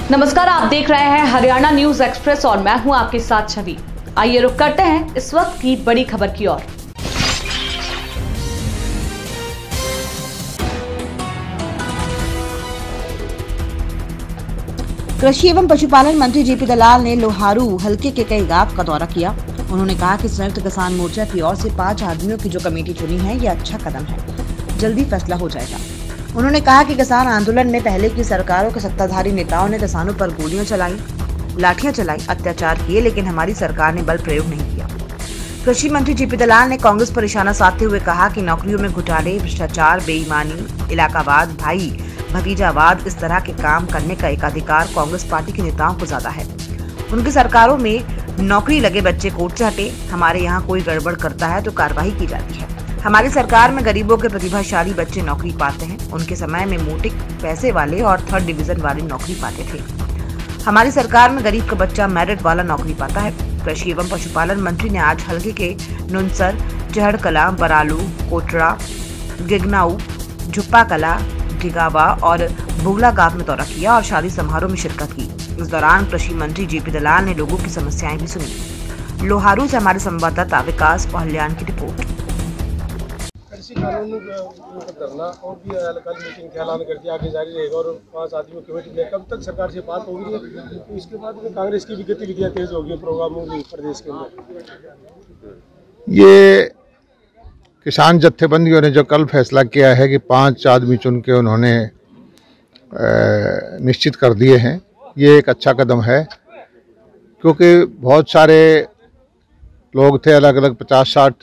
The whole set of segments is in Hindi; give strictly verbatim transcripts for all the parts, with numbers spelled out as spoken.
नमस्कार, आप देख रहे हैं हरियाणा न्यूज एक्सप्रेस और मैं हूं आपके साथ छवि। आइए रुक करते हैं इस वक्त की बड़ी खबर की ओर। कृषि एवं पशुपालन मंत्री जेपी दलाल ने लोहारू हलके के कई गांव का दौरा किया। उन्होंने कहा कि संयुक्त किसान मोर्चा की ओर से पांच आदमियों की जो कमेटी चुनी है, ये अच्छा कदम है, जल्दी फैसला हो जाएगा। उन्होंने कहा कि किसान आंदोलन में पहले की सरकारों के सत्ताधारी नेताओं ने किसानों पर गोलियां चलाई, लाठियां चलाई, अत्याचार किए, लेकिन हमारी सरकार ने बल प्रयोग नहीं किया। कृषि मंत्री जेपी दलाल ने कांग्रेस पर निशाना साधते हुए कहा कि नौकरियों में घोटाले, भ्रष्टाचार, बेईमानी, इलाकावाद, भाई भतीजावाद, इस तरह के काम करने का एकाधिकार कांग्रेस पार्टी के नेताओं को ज्यादा है। उनकी सरकारों में नौकरी लगे बच्चे कोर्ट से हटे, हमारे यहाँ कोई गड़बड़ करता है तो कार्रवाई की जाती है। हमारी सरकार में गरीबों के प्रतिभाशाली बच्चे नौकरी पाते हैं। उनके समय में मोटे पैसे वाले और थर्ड डिवीजन वाले नौकरी पाते थे। हमारी सरकार में गरीब का बच्चा मेरिट वाला नौकरी पाता है। कृषि एवं पशुपालन मंत्री ने आज हलके के नुनसर, चहड़कला, बरालू, कोटरा, गिगनाऊ, झुप्पा कला, ढिगावा और बुगला गांव में दौरा किया और शादी समारोह में शिरकत की। इस दौरान कृषि मंत्री जेपी दलाल ने लोगों की समस्याएं भी सुनी। लोहारू से हमारे संवाददाता विकास पहल्यान की रिपोर्ट। कृषि कानून धरना और भी अलग मीटिंग का ऐलान कर दिया, आगे जारी रहेगा और पांच आदमियों कमेटी में कब तक सरकार से बात होगी? तो इसके बाद में कांग्रेस की भी गतिविधियां तेज होगी प्रोग्रामों की प्रदेश के अंदर। ये किसान जत्थेबंदियों ने जो कल फैसला किया है कि पांच आदमी चुन के उन्होंने निश्चित कर दिए हैं, ये एक अच्छा कदम है, क्योंकि बहुत सारे लोग थे, अलग अलग पचास साठ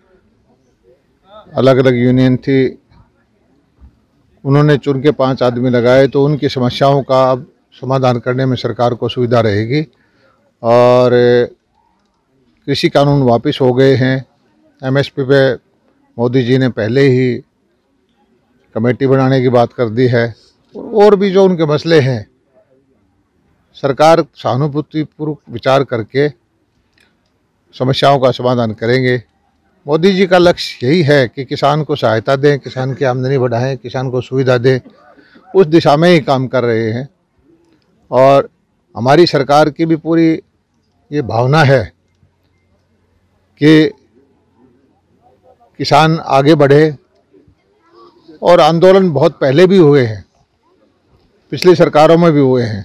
अलग अलग यूनियन थी, उन्होंने चुन के पांच आदमी लगाए, तो उनकी समस्याओं का अब समाधान करने में सरकार को सुविधा रहेगी। और कृषि कानून वापस हो गए हैं। एमएसपी पे मोदी जी ने पहले ही कमेटी बनाने की बात कर दी है। और भी जो उनके मसले हैं, सरकार सहानुभूतिपूर्वक विचार करके समस्याओं का समाधान करेंगे। मोदी जी का लक्ष्य यही है कि किसान को सहायता दें, किसान की आमदनी बढ़ाएं, किसान को सुविधा दें, उस दिशा में ही काम कर रहे हैं। और हमारी सरकार की भी पूरी ये भावना है कि किसान आगे बढ़े। और आंदोलन बहुत पहले भी हुए हैं, पिछली सरकारों में भी हुए हैं।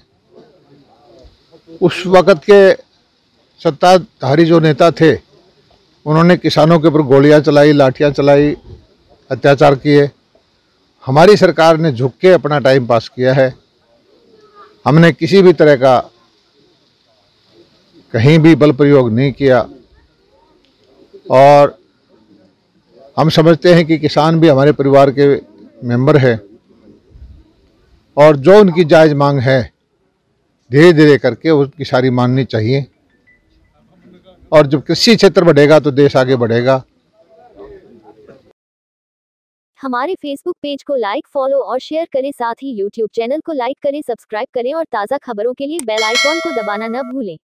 उस वक़्त के सत्ताधारी जो नेता थे, उन्होंने किसानों के ऊपर गोलियां चलाई, लाठियां चलाई, अत्याचार किए। हमारी सरकार ने झुक के अपना टाइम पास किया है। हमने किसी भी तरह का कहीं भी बल प्रयोग नहीं किया। और हम समझते हैं कि किसान भी हमारे परिवार के मेंबर है और जो उनकी जायज़ मांग है, धीरे धीरे करके उसकी सारी माननी चाहिए। और जब कृषि क्षेत्र बढ़ेगा तो देश आगे बढ़ेगा। हमारे फेसबुक पेज को लाइक, फॉलो और शेयर करें। साथ ही यूट्यूब चैनल को लाइक करें, सब्सक्राइब करें और ताज़ा खबरों के लिए बेल आइकॉन को दबाना न भूलें।